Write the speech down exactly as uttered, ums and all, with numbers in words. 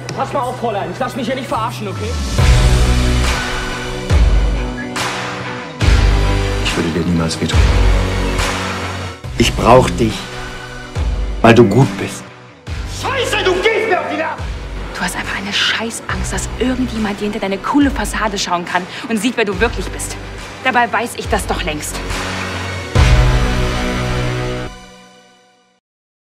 Pass mal auf, Fräulein. Ich lass mich hier nicht verarschen, okay? Ich würde dir niemals wehtun. Ich brauch dich, weil du gut bist. Scheiße, du gehst mir auf die Nerven! Du hast einfach eine Scheißangst, dass irgendjemand dir hinter deine coole Fassade schauen kann und sieht, wer du wirklich bist. Dabei weiß ich das doch längst.